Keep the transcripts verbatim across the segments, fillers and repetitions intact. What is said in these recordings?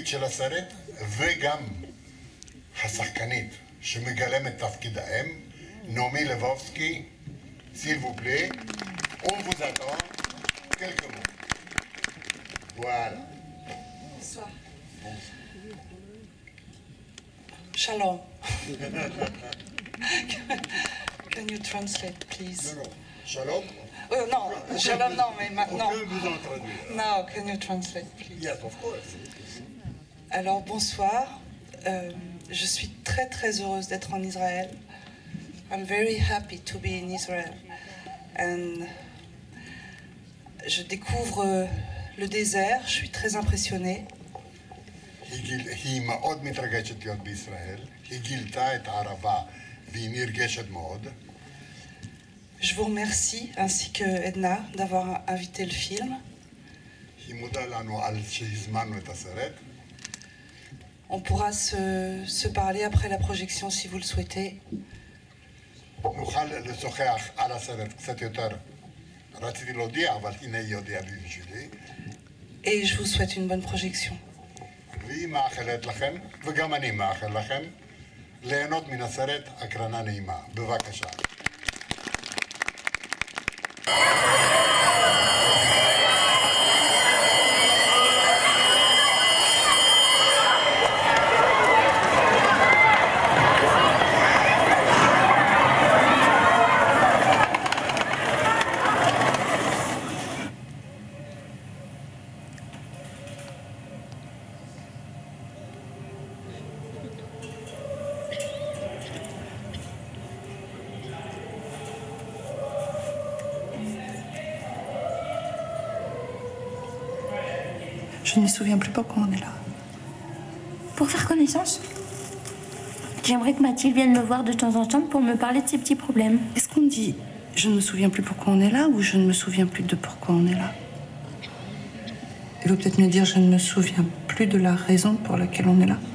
המקצועית של הסרט, וגם השחקנית שמגלם את תפקיד האם, נעמי לבובסקי, s'il vous plaît, on vous attend, quelques mots. Voilà. Bonsoir. Shalom. Can you translate, please? Non, non. Shalom? Oh, non, shalom, non, mais maintenant. On peut vous en traduire. No, can you translate, please? Yes, of course. Alors, bonsoir. Euh, je suis très, très heureuse d'être en Israël. I'm very happy to be in Israel. And je découvre le désert, je suis très impressionnée. היא מאוד מתרגשת להיות בישראל, היא גילתה את הערבה והיא נרגשת מאוד. Je vous remercie, ainsi que Edna, d'avoir invité le film. היא מודה לנו על שהזמנו את הסרט. On pourra se, se parler après la projection si vous le souhaitez. נוכל לשוחח על הסרט קצת יותר. רציתי להודיע, אבל הנה היא הודיעה לי בשבילי. Et je vous souhaite une bonne projection. והיא מאחלת לכם, וגם אני מאחל לכם, ליהנות מן הסרט הקרנה נעימה. בבקשה. Je ne me souviens plus pourquoi on est là. Pour faire connaissance. J'aimerais que Mathilde vienne me voir de temps en temps pour me parler de ses petits problèmes. Est-ce qu'on dit je ne me souviens plus pourquoi on est là ou je ne me souviens plus de pourquoi on est là? Il vaut peut-être mieux dire je ne me souviens plus de la raison pour laquelle on est là.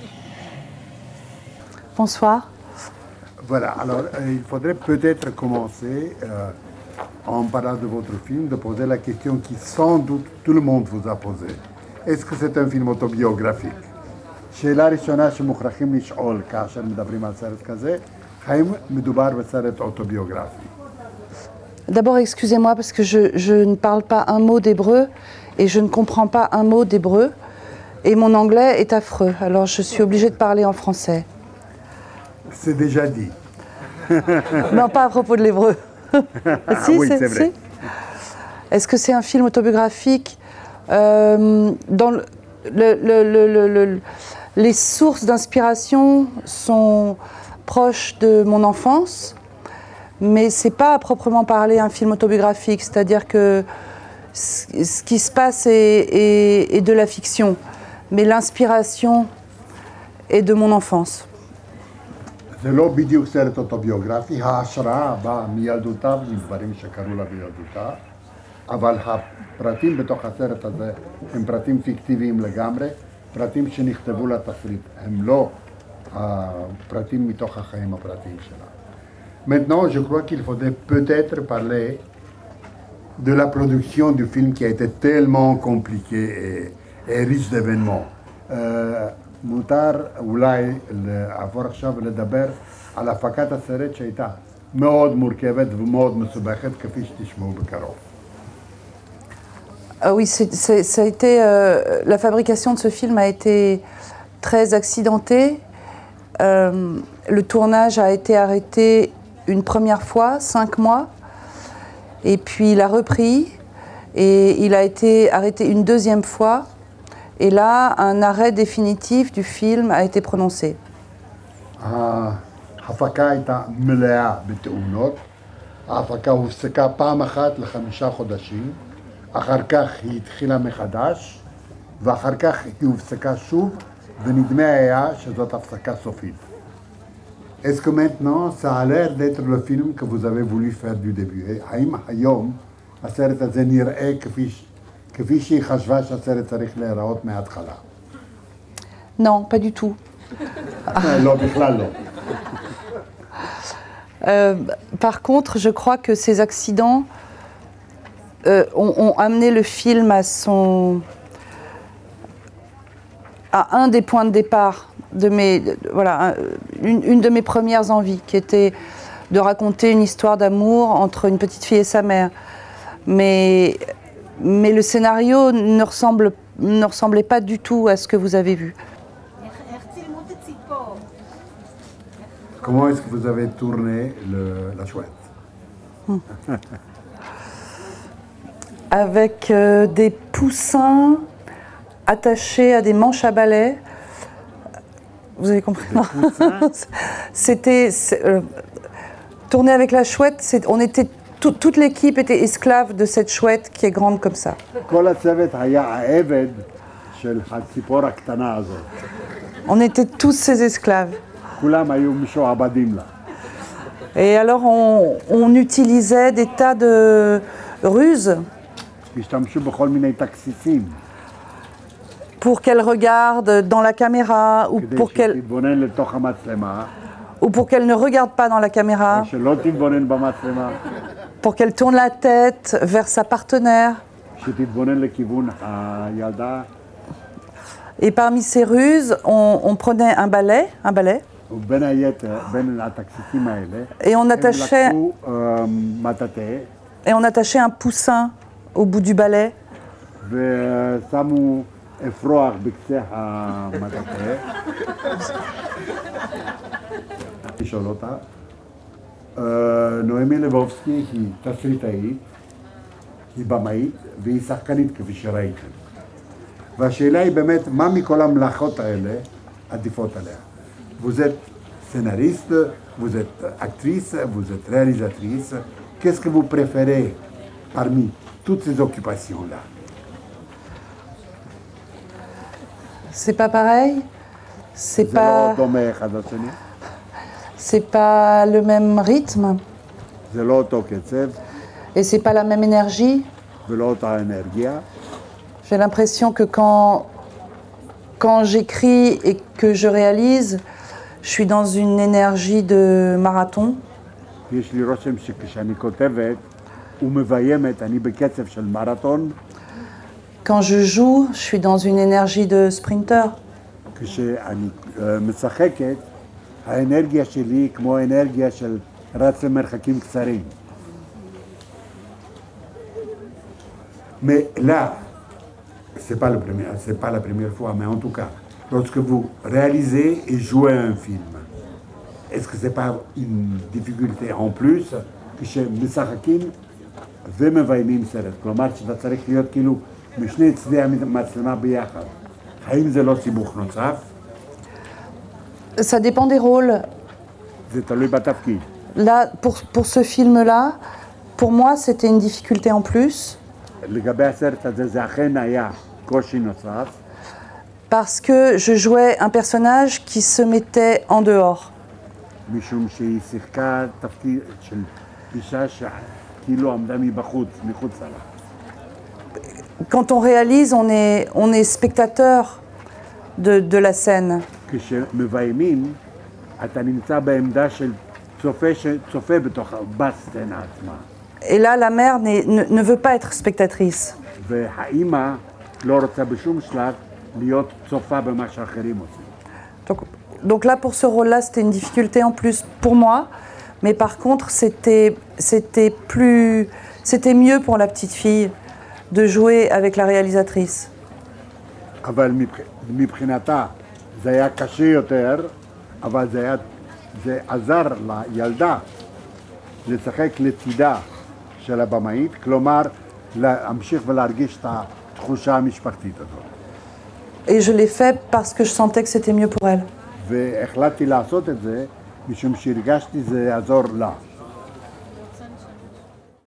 Bonsoir. Voilà, alors euh, il faudrait peut-être commencer, euh, en parlant de votre film, de poser la question qui sans doute tout le monde vous a posée. Est-ce que c'est un film autobiographique? שאלה ראשונה שמוכרחים לשאול כאשר מדברים על סרט כזה, האם מדובר בסרט אוטוביוגרפי? D'abord, excusez-moi parce que je, je ne parle pas un mot d'hébreu et je ne comprends pas un mot d'hébreu et mon anglais est affreux, alors je suis obligée de parler en français. C'est déjà dit. Non, pas à propos de l'hébreu. Ah si, oui, c'est vrai. Si. Est-ce que c'est un film autobiographique? euh, dans le, le, le, le, le, les sources d'inspiration sont proches de mon enfance, mais c'est pas à proprement parler un film autobiographique, c'est-à-dire que ce qui se passe est, est, est de la fiction, mais l'inspiration est de mon enfance. זה לא בדיוק סרט אוטוביוגרפי, ההשראה באה מילדותה ומדברים שקרו לה בילדותה, אבל הפרטים בתוך הסרט הזה הם פרטים פיקטיביים לגמרי, פרטים שנכתבו לתסריט, הם לא הפרטים מתוך החיים הפרטיים שלה. Maintenant, je crois qu'il faudrait peut-être parler de la production du film qui a été tellement compliquée et, et riche d'événements. Euh, מותר אולי לעבור עכשיו לדבר על הפקת הסרט שהייתה מאוד מורכבת ומאוד מסובכת, כפי שתשמעו בקרוב. Ah oui, c'est, c'est, ça a été, euh, la fabrication de ce film a été très accidentée. Euh, le tournage a été arrêté une première fois, cinq mois, et puis il a repris, et il a été arrêté une deuxième fois. Et là, un arrêt définitif du film a été prononcé. ההפקה הייתה מלאה בתאונות. ההפקה הופסקה פעם אחת לחמישה חודשים, אחר כך היא התחילה מחדש, ואחר כך היא הופסקה שוב, ונדמה היה שזאת הפסקה סופית. Est-ce que maintenant, ça a l'air d'être le film que vous avez voulu faire du début? האם היום הסרט הזה נראה כפי כפי שהיא חשבה שהסרט צריך להיראות מההתחלה? Non, pas du tout. לא, בכלל לא. Euh, par contre, je crois que ces accidents euh, ont, ont amené le film à son, à un des points de départ de mes, voilà, une, une de mes premières envies, qui était de raconter une histoire d'amour entre une petite fille et sa mère. Mais, mais le scénario ne, ressemble, ne ressemblait pas du tout à ce que vous avez vu. Comment est-ce que vous avez tourné le, la chouette? Hmm. Avec euh, des poussins attachés à des manches à balai. Vous avez compris? C'était euh, tourner avec la chouette. On était tout, toute l'équipe était esclave de cette chouette qui est grande comme ça. On était tous ses esclaves. Et alors on, on utilisait des tas de ruses pour qu'elle regarde dans la caméra ou pour qu'elle ou pour qu'elle ne regarde pas dans la caméra, pour qu'elle tourne la tête vers sa partenaire. Et parmi ces ruses, on, on prenait un balai, un balai, et on attachait, et on attachait un poussin au bout du balai. נעמי לבובסקי היא תסריטאית, היא במאית והיא שחקנית כפי שראיתם. והשאלה היא באמת, מה מכל המלאכות האלה עדיפות עליה? Vous êtes scénariste, vous êtes actrice, vous êtes réalisatrice. Qu'est-ce que vous préférez parmi toutes ces occupations-là? C'est pas pareil. C'est pas... C'est pas le même rythme. Et c'est pas la même énergie. J'ai l'impression que quand, quand j'écris et que je réalise, je suis dans une énergie de marathon. Quand je joue, je suis dans une énergie de sprinter. האנרגיה שלי כמו האנרגיה של רץ למרחקים קצרים. Mais là, c'est pas le premier, c'est pas la première fois, mais en tout cas, lorsque vous réalisez et jouez un film, est-ce que c'est pas une difficulté en plus כשמשחקים ומביימים סרט? כלומר, שאתה צריך להיות כאילו משני צדי המצלמה ביחד. האם זה לא סיבוך נוסף? Ça dépend des rôles. Là, pour, pour ce film-là, pour moi, c'était une difficulté en plus. Parce que je jouais un personnage qui se mettait en dehors. Quand on réalise, on est, on est spectateur de, de la scène. כשמביימים, אתה נמצא בעמדה של צופה שצופה בתוך בסצנה עצמה. Et là, la mère ne, ne veut pas être spectatrice. והאימא לא רוצה בשום שלב להיות צופה במה שאחרים עושים. Donc, donc là, pour ce rôle-là, c'était une difficulté en plus pour moi, mais par contre, c'était c'était plus, c'était mieux pour la petite fille de jouer avec la réalisatrice. אבל מבחינתה זה היה קשה יותר, אבל זה, היה, זה עזר לילדה לשחק לצידה של הבמאית, כלומר להמשיך ולהרגיש את התחושה המשפחתית הזאת. Et je l'ai fait parce que je sentais que c'était mieux pour elle. והחלטתי לעשות את זה משום שהרגשתי זה יעזור לה.